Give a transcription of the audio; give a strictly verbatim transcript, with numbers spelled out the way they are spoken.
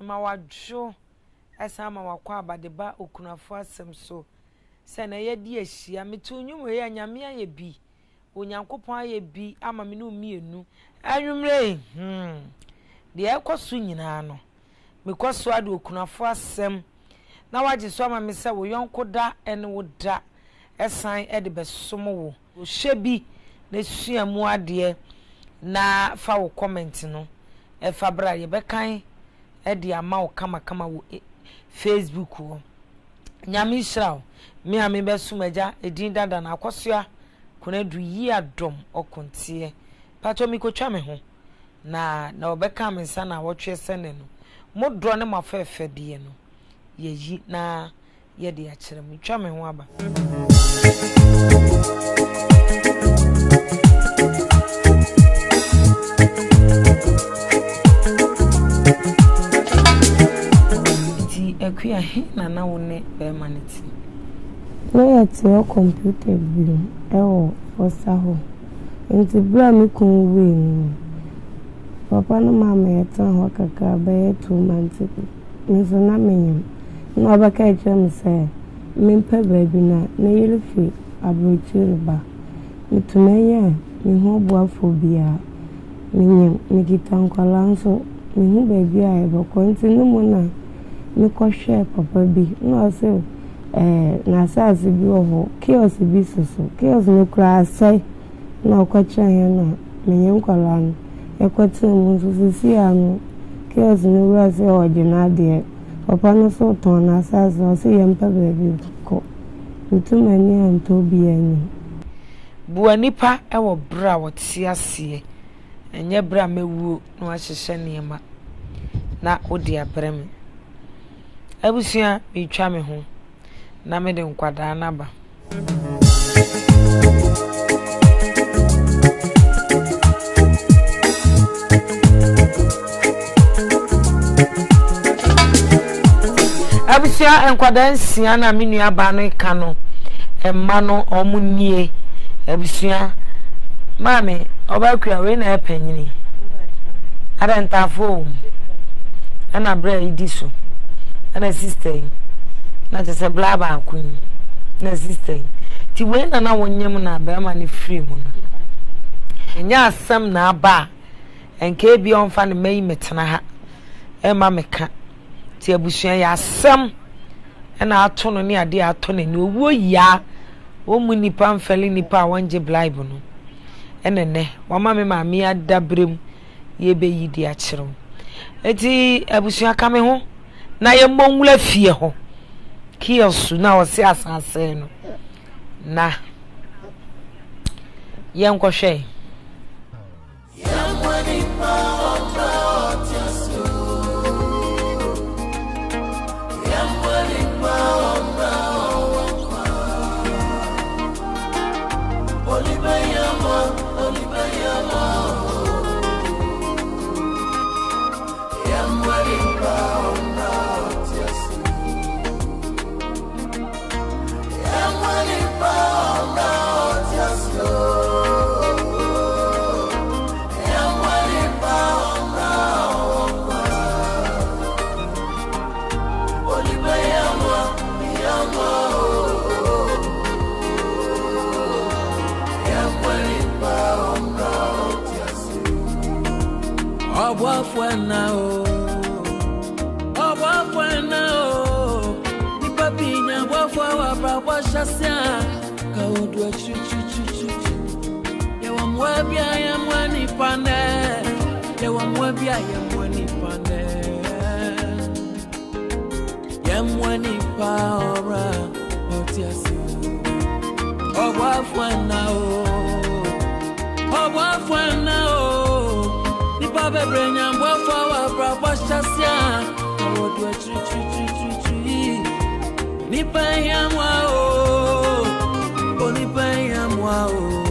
ma wadwo asa ma wakwa abadeba okunafo asem so se na ye di ahia metunwum ye anyame aye bi onyankopon aye bi ama me no mienu anwumre hmm de ekoso nyina no mekoso ade okunafo asem na waje so ama me se wo yonko da ene wo da esan ede besomo wo o hyebi na suamu ade na fa wo comment no e fa bra ye bekan ede ama wo kama kama wo Facebook wo nyame israel me ame besumaja edin dada na akosoa kuna du yi adom okontie pato mi ko twa me ho na na obeka me nsa na wotwe sene no modro ne mafefe die no yeyi na ye de akere mi twa me ho aba ti akuya he na na wone be maniti no yet your computer bill ewo osaho nti bra mi kun we no papa no mama yetan ho kaka be two months mi so na menyem no abaka eche mi se mi pe baby na na yelefi abrochiri ba mitumeye mi ho boafo bia menyem mi gitan kwala nso mi hu baby a e boko nti no mo na mi ko hwe papa bi no se eh na saasi bi oho chaos bi soso chaos no kra sai na okwacha ya na menye nkwala no ekwete mu soso si anu chaos no wura se ojina de papa no so ton na saasi o se yempa baby ko ntumani anto bi ani buanipa ewo bra wotia sie enye bra mewuo no ahyehye niema na odi abreme abusia metwa me ho na me de nkwada na ba abusia nkwada nsia na me nua ba no ka no emma no omunie abusia mame obakua we na epanyini arentafo ana bra idiso ana sister na just blaba akun na sister ti we na na wonyem na ba ma ne free mu no nya asem na aba enke bi onfa ne mai metena ha e ma meka ti abusua ya asem na ato no ne ade ato ne ne owo ya o mu nipa mfeli nipa wanje blibe no enene wama me ma me adabrem ye be yidi a kire eti abusua ka me ho na ye monwula fie ho kiosu na wose asanse no na ye nkohwe Obuafwana o Obuafwana o ni papinya boafwa wa bra shasia ka odwa chu chu chu chu ye wa mwabia ya mwani pande ye wa mwabia ya mwani pande ye mwani pa ora otiasi Obuafwana o Obuafwana o Baba brenya mbwa wa bra shasia awodwa chu chu chu chu chu ni pa ya mwa o oni pa ya mwa o